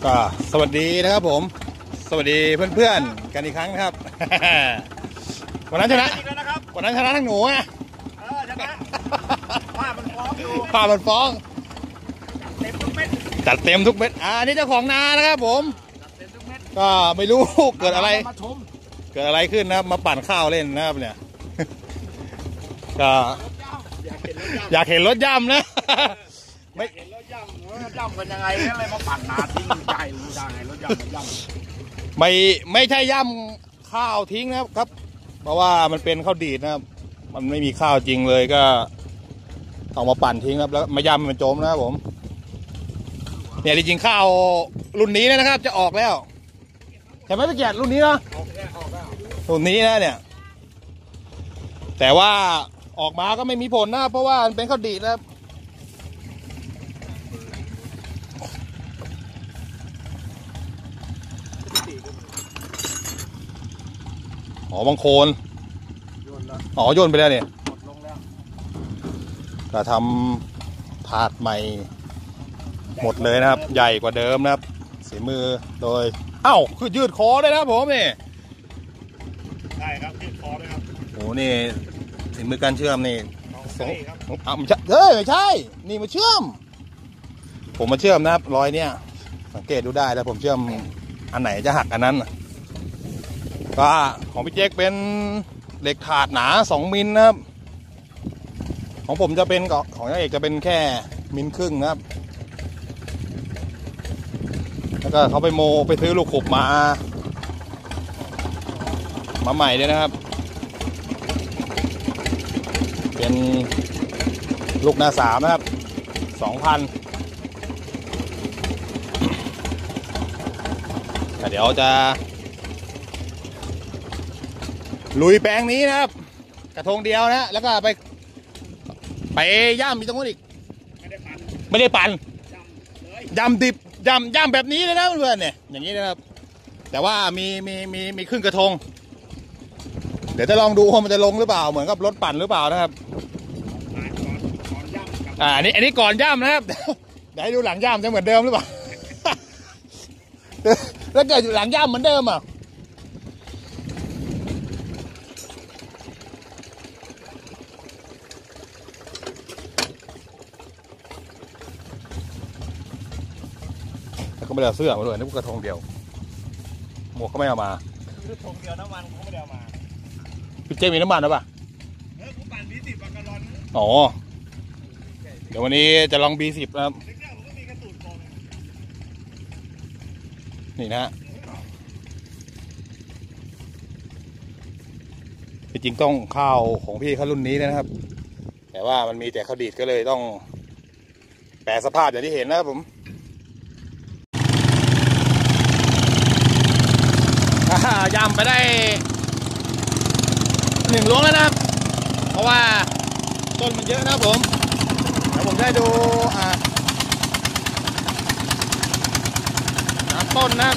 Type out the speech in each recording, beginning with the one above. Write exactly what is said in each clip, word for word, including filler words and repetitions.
ก็สวัสดีนะครับผมสวัสดีเพื่อนๆกันอีกครั้งนะครับวันนั้นชนะวันนั้นชนะทั้งหนูอ่ะผ้ามันฟ้องอยู่ผ้ามันฟ้องเต็มทุกเม็ดจัดเต็มทุกเม็ดอ่านี่เจ้าของนานะครับผมก็ไม่รู้เกิดอะไรเกิดอะไรขึ้นนะครับมาปั่นข้าวเล่นนะครับเนี่ยก็อยากเห็นรถย่ำนะไม่เห็นรถย่ำรถย่ำกันยังไงอะไรมาปั่นนาทิ้งใจรู้ได้ไงรถย่ำรถย่ำไม่ไม่ใช่ย่ำข้าวทิ้งนะครับเพราะว่ามันเป็นข้าวดีดนะครับมันไม่มีข้าวจริงเลยก็ต้องมาปั่นทิ้งครับแล้วมาย่ำมันจมนะครับผมเนี่ยจริงๆข้าวรุ่นนี้นะครับจะออกแล้วใช่ไหมพี่เกียรติรุ่นนี้นะรุ่นนี้นะเนี่ยแต่ว่าออกมาก็ไม่มีผลนะเพราะว่ามันเป็นข้าวดีดนะครับอ๋อบางโคนอ๋อโยนไปแล้วเนี่ยก็ทำถาดใหม่หมดเลยนะครับใหญ่กว่าเดิมนะครับสีมือโดยเอ้าคือยืดคอได้นะผมนี่ใช่ครับยืดคอด้วยครับโอ้นี่สีมือการเชื่อมนี่สองอ่ะไม่ใช่เฮ้ยไม่ใช่นี่มาเชื่อมผมมาเชื่อมนะครับรอยเนี่ยสังเกตดูได้แล้วผมเชื่อมอันไหนจะหักอันนั้นก็ของพี่เจ๊กเป็นเหล็กถาดหนาสองมิลนะครับของผมจะเป็นของน้าเอกจะเป็นแค่มิลครึ่งนะครับแล้วก็เขาไปโมไปซื้อลูกขุบมามาใหม่ด้วยนะครับเป็นลูกหน้าสามนะครับสองพันเดี๋ยวจะลุยแปลงนี้นะครับกระทงเดียวนะแล้วก็ไปไปย่ำมีตรงนู้นอีกไม่ได้ปั่นไม่ได้ปั่นย่ำดิบย่ำย่ำแบบนี้เลยนะเพื่อนเนี่ยอย่างนี้นะครับแต่ว่ามีมีมีมีขึ้นกระทงเดี๋ยวจะลองดูว่ามันจะลงหรือเปล่าเหมือนกับรถปั่นหรือเปล่านะครับอ่าอันนี้อันนี้ก่อนย่ำนะครับเดี๋ยวให้ดูหลังย่ำจะเหมือนเดิมหรือเปล่าแล้วเกิดหลังย่ำเหมือนเดิมอ่ะก็ไม่ได้เอาเสื้อมาด้วยนึกว่ากระทงเดียวหมวกก็ไม่เอามากระทงเดียวน้ำมันเขาไม่ได้เอามาพี่เจ๊มีน้ำมันหรือเปล่าเออผมปั่นบีสิบกระลอนอ๋อเดี๋ยววันนี้จะลองบีสิบนะครับนี่นะจริงๆต้องข้าวของพี่เขารุ่นนี้นะครับแต่ว่ามันมีแต่ข้าวดีดก็เลยต้องแปลสภาพอย่างที่เห็นนะครับผมยำไปได้หนึ่งล้วงแล้วนะครับเพราะว่าต้นมันเยอะนะครับผมเดี๋ยวผมได้ดูอ่าน้ำต้นนะครับ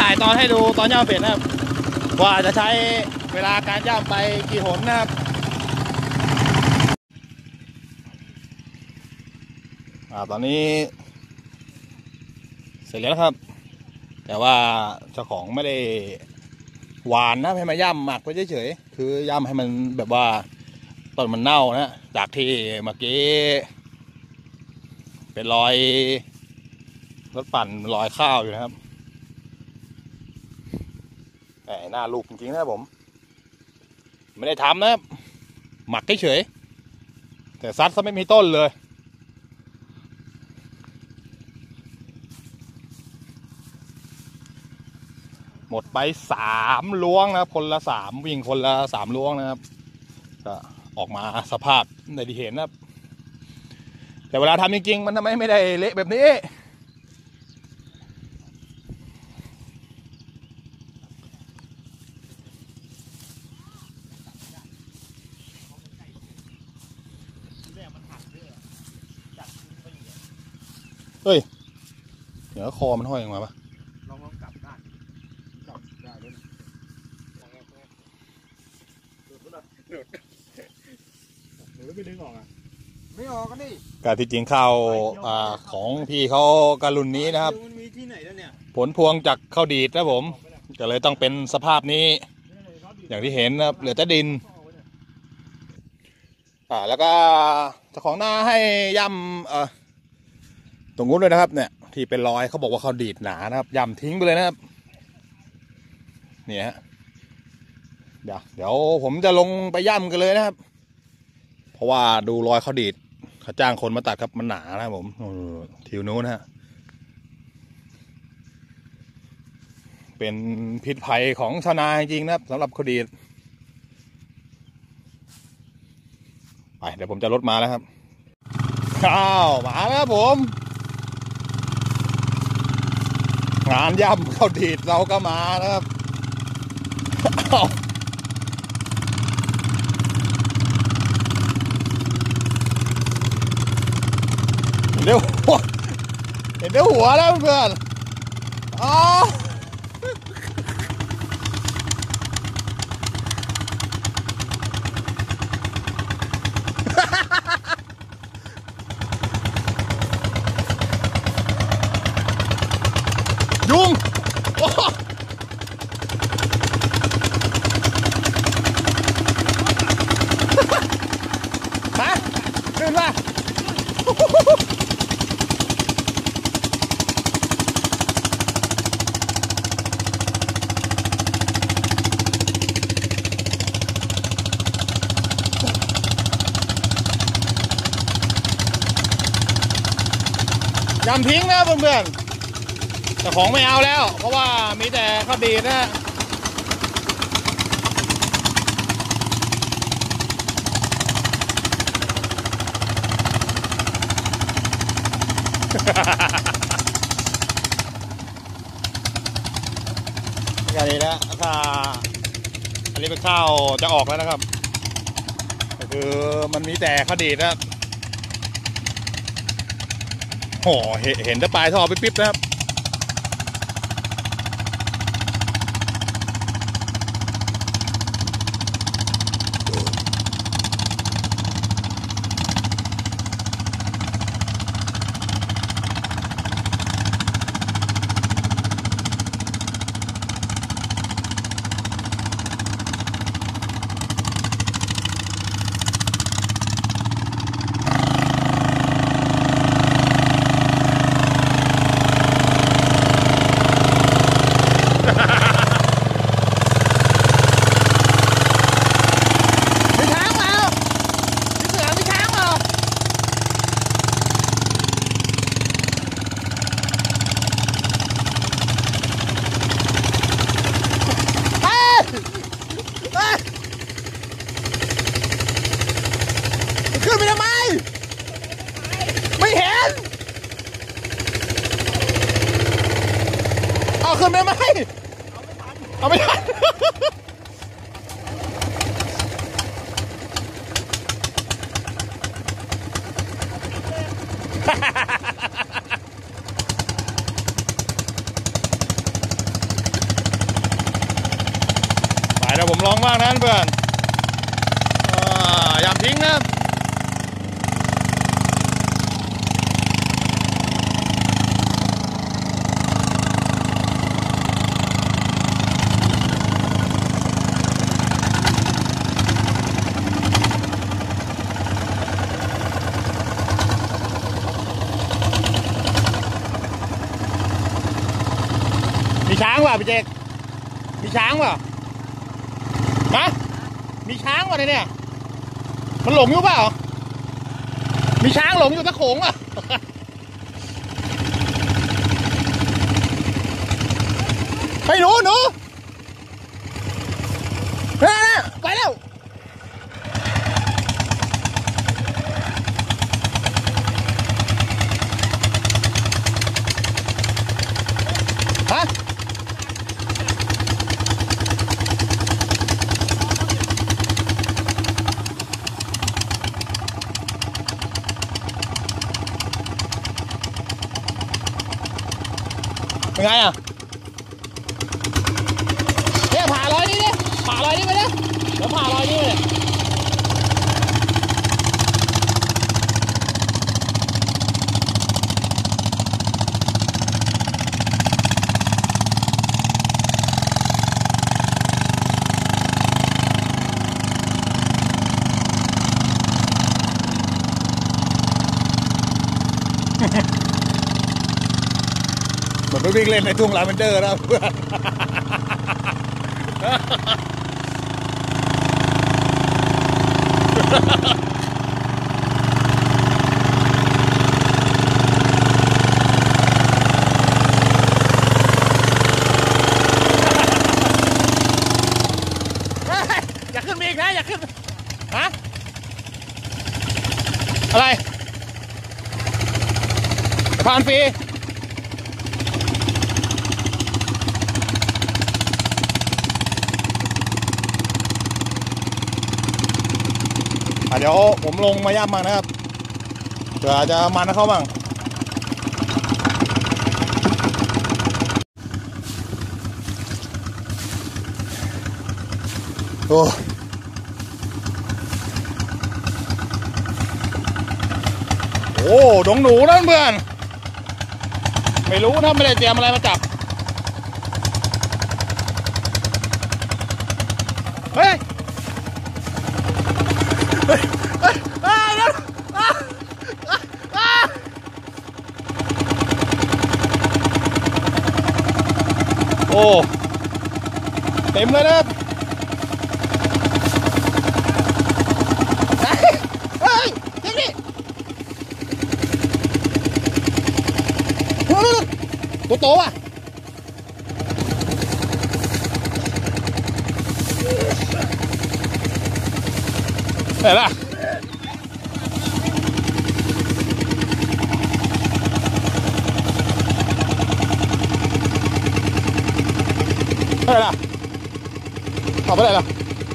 ถ่ายตอนให้ดูตอนย่ำเป็ดนะครับว่าจะใช้เวลาการย่ำไปกี่หนนะครับอ่าตอนนี้เสร็จแล้วครับแต่ว่าเจ้าของไม่ได้หวานนะให้มาย่ำหมักไว้เฉยๆคือย่ำให้มันแบบว่าต้นมันเน่านะจากที่เมื่อกี้เป็นรอยรถปั่นรอยข้าวอยู่นะครับแต่หน้าลูกจริงๆนะผมไม่ได้ทำนะครับหมักเฉยๆแต่ซัดซะไม่มีต้นเลยหมดไปสามล้วงนะครับคนละสามวิ่งคนละสามล้วงนะครับก็ออกมาสภาพในที่เห็นนะครับแต่เวลาทำจริงๆมันทำไมไม่ได้เละแบบนี้เฮ้ยเดี๋ยวคอมันห้อยออกมาปะลองลองกลับได้กลับได้ด้วยหลุดหลุดหลุดหรือไม่ดึงออกอ่ะไม่ออกกันนี่การที่จริงข้าวอ่าของพี่เขาการุนนี้นะครับมันมีที่ไหนแล้วเนี่ยผลพวงจากข้าวดีดนะผมก็เลยต้องเป็นสภาพนี้อย่างที่เห็นนะครับเหลือแต่ดินอ่าแล้วก็เจ้าของหน้าให้ย่ำเอ่อตรงนู้นเลยนะครับเนี่ยที่เป็นรอยเขาบอกว่าเขาดีดหนานะครับย่ำทิ้งไปเลยนะครับเนี่ยฮะเดี๋ยวเดี๋ยวผมจะลงไปย่ำกันเลยนะครับเพราะว่าดูรอยเขาดีดเขาจ้างคนมาตัดครับมันหนานะครับผมทิวนู้นนะฮะเป็นพิษภัยของชาวนาจริงๆนะครับสำหรับเขาดีดไปเดี๋ยวผมจะลดมาแล้วครับอ้าวมาแล้วครับผมงานย่ำข้าวดีดเราก็มานะครับเดี๋ยวหัวเห็นเดี๋ยวหัวแล้วเพื่อนอ๋อยุงฮะขึ้นมายำทิ้งนะเพื่อนๆแต่ของไม่เอาแล้วเพราะว่ามีแต่ข้าวดีดนะอย่างนี้นะถ้าอันนี้เป็นข้าวจะออกแล้วนะครับก็คือมันมีแต่ข้าวดีดนะโอ้เห็นแต่ปลายท่อปิ๊บๆนะครับขึ้นไปทำไมไม่เห็นเอาขึ้นไปทำไมเอาไม่ทันผมลองบ้างนะเพื่อนอย่าทิ้งนะมีช้างป่ะพี่เจกมีช้างป่ะฮะมีช้างป่ะเนี่ยมันหลงอยู่เปล่ามีช้างหลงอยู่ตะโขงป่ะไปหนูหนูไปแล้วฮะเป็นไงอ่ะเนี่ยผ่ารอยนี้ดิผ่ารอยนี้ไปเลยเดี๋ยวผ่ารอยนี้ไปเลยเหมือนไปวิ่งเล่นในทุ่งลาเวนเดอร์แล้วเพื่อนอยากขึ้นมีอีกนะอยากขึ้นฮะอะไรผ่านฟรีเดี๋ยวผมลงมาย่ำมานะครับเดี๋ยวอาจจะมันเข้าบ้างโอ้โหดงหนูนั่นเพื่อนไม่รู้ถ้าไม่ได้เตรียมอะไรมาจับเฮ้ยโอ้เต็มเลยนะเฮ้ยเจ๊นี่ตัวโตอ่ะเห็นป่ะอะไรล่ะเอาไปไหนล่ะ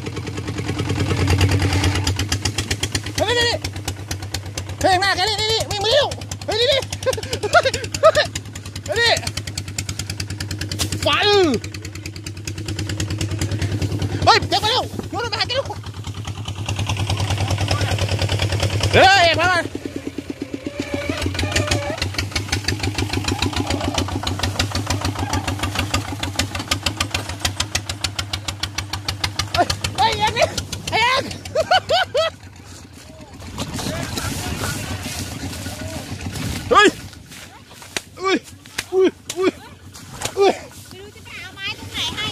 เฮ้ยนี่นี่เฮ้ยหน้าแกนี่นี่นี่วิ่งมาเร็วเฮ้ยนี่นี่เฮ้ยนี่ฟันเฮ้ยเจ็บไปเร็วโยนไปหาแกเร็วเฮ้ยเอกมาเลยเฮ้ยอุ้ยอุ้ยอุ้ยอุ้ยไม่รู้จะไปเอาไม้ตรงไหนให้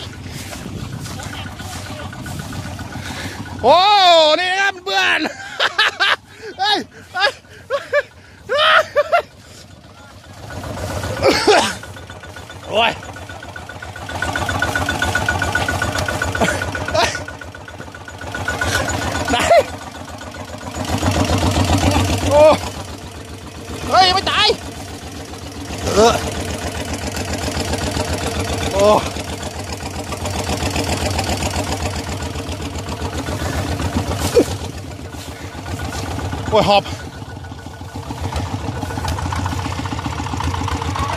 โอ้นี่นะครับเพื่อนเฮ้ยเฮ้ยโอ้ยไหนโอ้เฮ้ยไม่ตายเออโอ้โอ้ยหอบ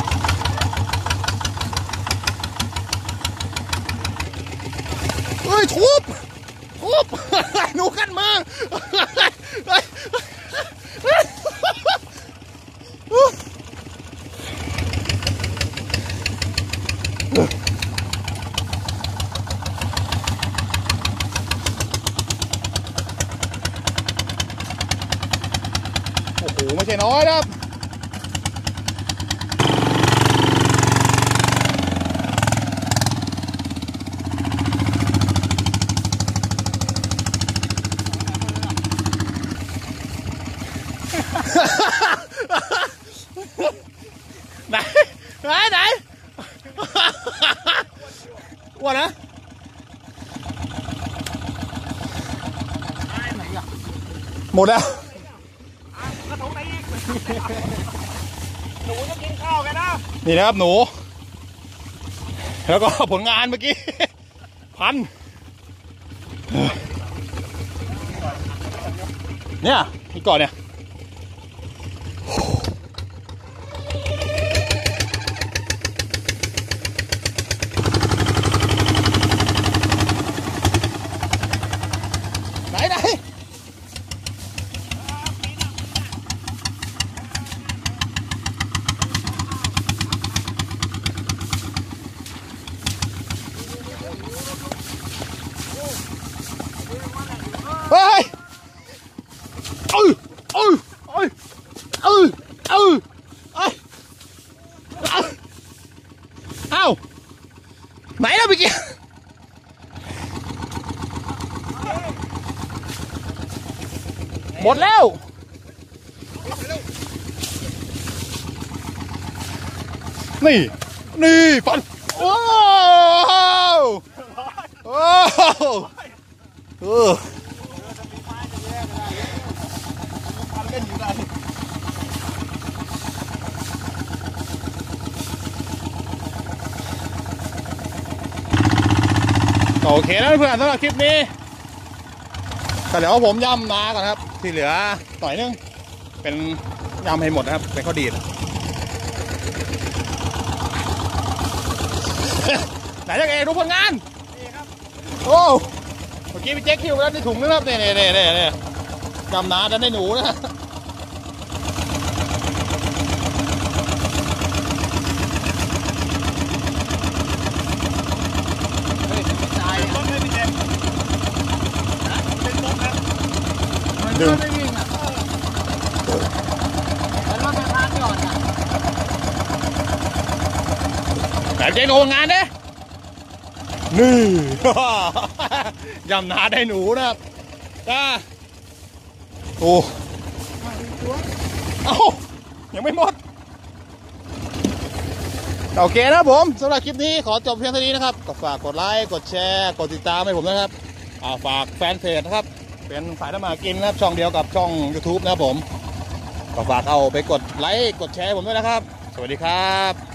เฮ้ยทุบทุบหนูกันมาโอ้โหไม่ใช่น้อยนะครับไหนไหนไหนว่านะหมดแล้วกระทงไหนอีกหนูจะกินข้าวกันนะนี่นะครับหนูแล้วก็ผลงานเมื่อกี้พันเนี่ยนี่ก่อนเนี่ยไหนไหนเฮ้ยเออเออเออเออเออเอ้าไหนแล้วเมื่อกี้หมดแล้วนี่นี่ฟันโอ้โอ้เออโอเคแล้วเพื่อนสำหรับคลิปนี้แต่เดี๋ยวผมย่ำนาก่อนครับที่เหลือหน่อยนึงเป็นย่ำให้หมดนะครับเป็นข้าวดีดไหนจะเองดูผลงานโอ้เมื่อกี้พี่แจ็คคิวแล้วในถุงนะครับเนี่ยเนี่ยเนี่ยเนี่ยย่ำนาดันได้หนูนะดึงแต่เจ๊งงานเด้นี่ยำนาได้หนูนะครับจ้าโอ้เอ้ายังไม่หมดโอเคนะผมสำหรับคลิปนี้ขอจบเพียงเท่านี้นะครับก็ฝากกดไลค์กดแชร์กดติดตามให้ผมนะครับฝากแฟนเพจนะครับเป็นสายทำมากินนะครับช่องเดียวกับช่อง ยูทูบ นะครับผมก็ฝากเอาไปกดไลค์กดแชร์ผมด้วยนะครับสวัสดีครับ